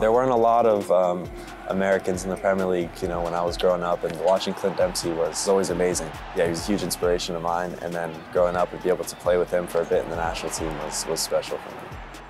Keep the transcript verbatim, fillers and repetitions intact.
There weren't a lot of um, Americans in the Premier League, you know, when I was growing up, and watching Clint Dempsey was always amazing. Yeah, he was a huge inspiration of mine, and then growing up and be able to play with him for a bit in the national team was, was special for me.